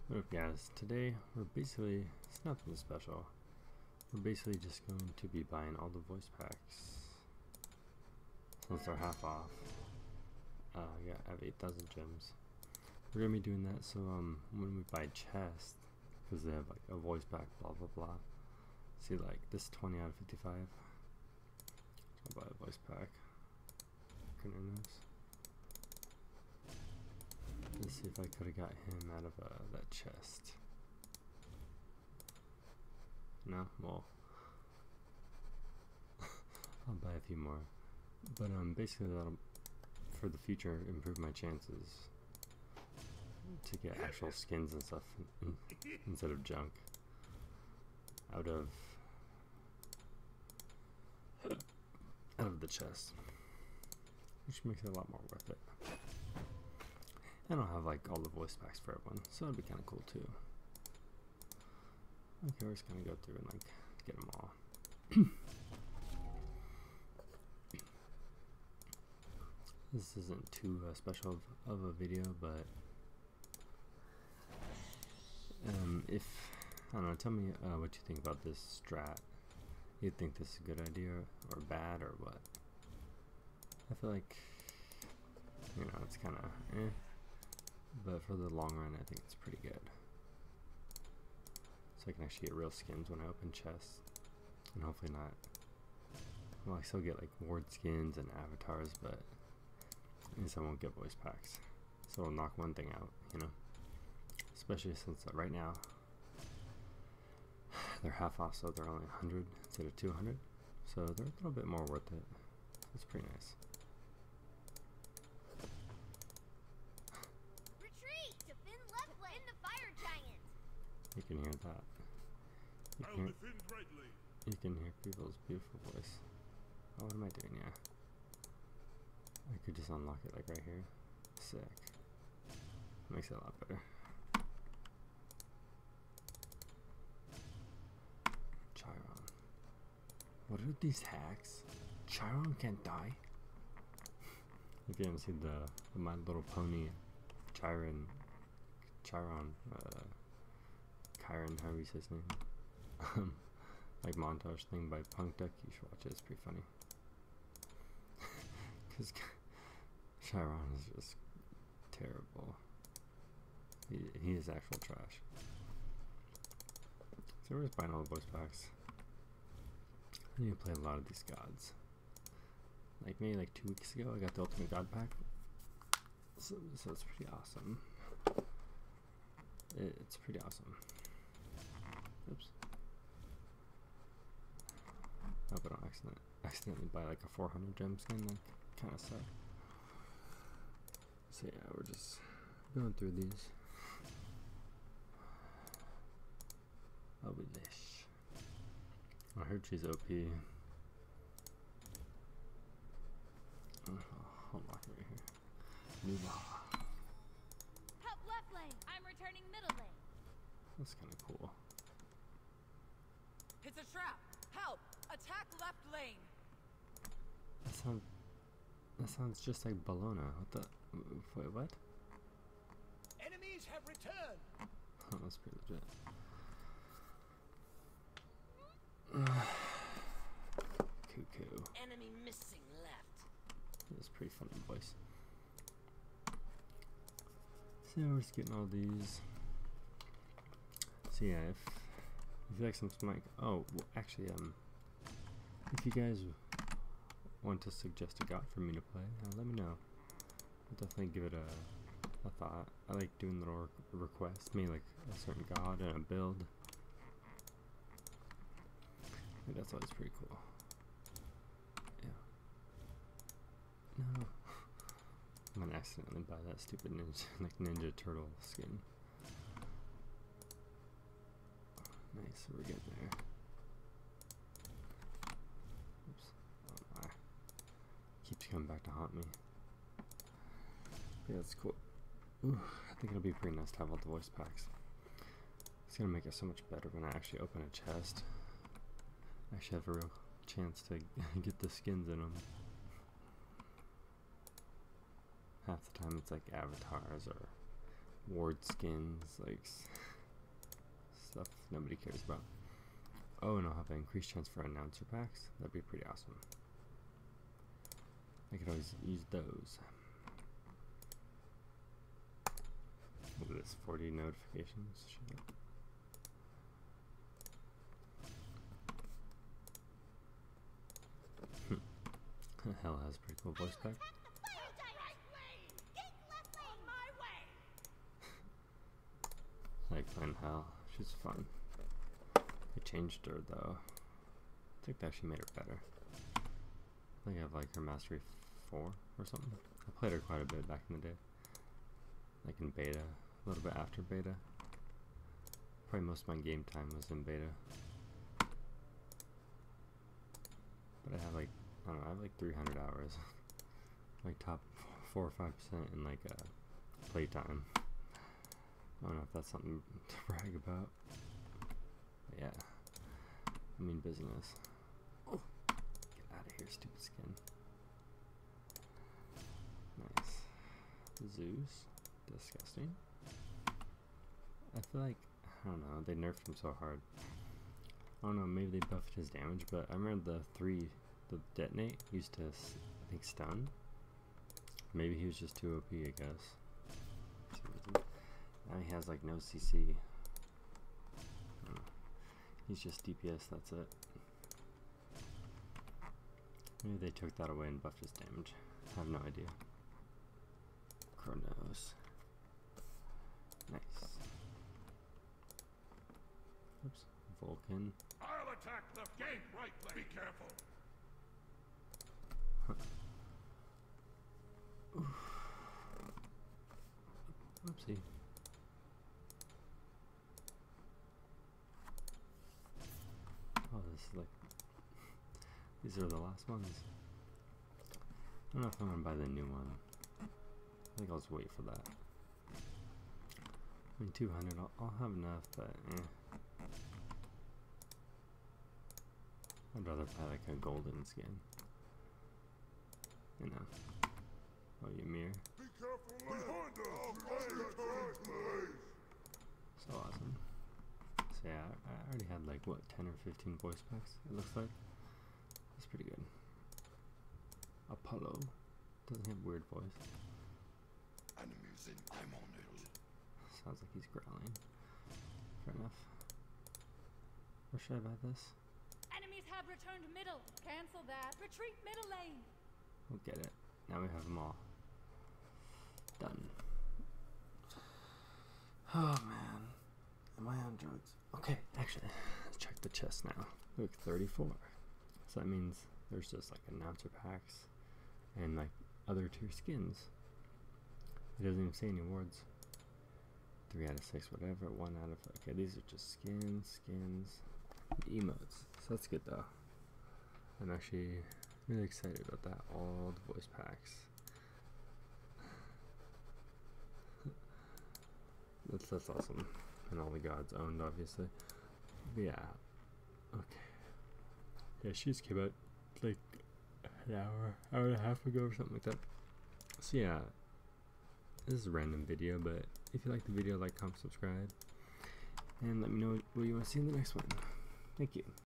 What up guys, today it's nothing special. We're basically just going to be buying all the voice packs since they're half off. Yeah, I have 8,000 gems. We're gonna be doing that so when we buy chests, because they have like a voice pack, blah blah blah. See, like this 20 out of 55. So I'll buy a voice pack. Let's see if I could have got him out of that chest. No? Well, I'll buy a few more. But basically that'll, for the future, improve my chances to get actual skins and stuff instead of junk out of the chest, which makes it a lot more worth it. And I'll have like all the voice packs for everyone, so that'd be kind of cool too. Okay, we're just gonna go through and like get them all. This isn't too special of a video, but if I don't know, tell me what you think about this strat. You think this is a good idea or bad or what? I feel like, you know, it's kind of but for the long run I think it's pretty good. So I can actually get real skins when I open chests, and hopefully not, well, I still get like ward skins and avatars, but at least I won't get voice packs, so it'll knock one thing out, you know, especially since right now they're half off, so they're only 100 instead of 200, so they're a little bit more worth it. It's pretty nice. Retreat! Defend left lane! The fire giant! You can hear that. You can hear people's beautiful voice. Oh, what am I doing? Yeah. I could just unlock it like right here. Sick. Makes it a lot better. Chiron. What are these hacks? Chiron can't die? If you haven't seen the My Little Pony Chiron, Chiron, however you say his name, like montage thing by Punk Duck, you should watch it, it's pretty funny. Because Chiron is just terrible. He is actual trash. So we're just buying all the voice packs. I need to play a lot of these gods. Like maybe like 2 weeks ago I got the Ultimate God pack. So it's pretty awesome. It's pretty awesome. Oops. Hope I don't accidentally buy like a 400 gem skin, like kind of suck. So yeah, we're just going through these. I'll be this. I heard she's OP. I'll lock it right here. Move on. Help left lane! I'm returning middle lane. That's kind of cool. It's a trap! Help! Attack left lane! That sounds just like Bologna. What the? Wait, what? Enemies have returned. Oh, that's pretty legit. Cuckoo. Enemy missing left. That's pretty funny voice. So we're just getting all these. So yeah, if you like some mic, oh, well, actually, if you guys want to suggest a god for me to play, let me know. I'll definitely give it a thought. I like doing little requests, maybe like a certain god and a build. I think that's always pretty cool. Yeah. No. I'm gonna accidentally buy that stupid Ninja Turtle skin. Nice, we're getting there. Oops. Oh my. Keeps coming back to haunt me. Yeah, that's cool. Ooh, I think it'll be pretty nice to have all the voice packs. It's gonna make it so much better when I actually open a chest. I actually have a real chance to get the skins in them. Half the time it's like avatars or ward skins, like stuff nobody cares about. Oh, and I'll have an increased chance for announcer packs. That'd be pretty awesome. I could always use those. Look at this, 40 notifications. Shit. Hell has a pretty cool voice pack. I like playing Hell. She's fun. I changed her though. I think that actually made her better. I think I have like her mastery 4 or something. I played her quite a bit back in the day. Like in beta, a little bit after beta. Probably most of my game time was in beta. But I have like, I don't know, I have like 300 hours. Like top 4 or 5% in like playtime. I don't know if that's something to brag about. But yeah. I mean business. Oh, get out of here, stupid skin. Nice. Zeus. Disgusting. I feel like, I don't know, they nerfed him so hard. I don't know, maybe they buffed his damage, but I remember the detonate used to, I think, stun. Maybe he was just too OP, I guess. Now he has like no CC. He's just DPS, that's it. Maybe they took that away and buffed his damage. I have no idea. Chronos. Nice. Oops. Vulcan. I'll attack left game, right lane. Be careful. Oopsie. Oh, this is like... These are the last ones. I don't know if I'm gonna buy the new one. I think I'll just wait for that. I mean, 200, I'll have enough, but eh. I'd rather buy like a golden skin. You know. Oh, Ymir. Be careful behind us. So awesome. So yeah, I already had like, what, 10 or 15 voice packs, it looks like. That's pretty good. Apollo. Doesn't have weird voice. Enemies in, I'm on it. Sounds like he's growling. Fair enough. Or should I buy this? Enemies have returned middle. Cancel that. Retreat middle lane. We'll get it. Now we have them all. Done. Oh man. Am I on drugs? Okay, actually, let's check the chest now. Look, 34. So that means there's just like announcer packs and like other tier skins. It doesn't even say any awards. 3 out of 6, whatever. 1 out of... Okay, these are just skins, emotes. So that's good though. I'm actually really excited about that. All the voice packs. That's awesome. And all the gods owned, obviously. But yeah. Okay. Yeah, she just came out like an hour and a half ago or something like that. So yeah. This is a random video, but if you like the video, like, comment, subscribe, and let me know what you want to see in the next one. Thank you.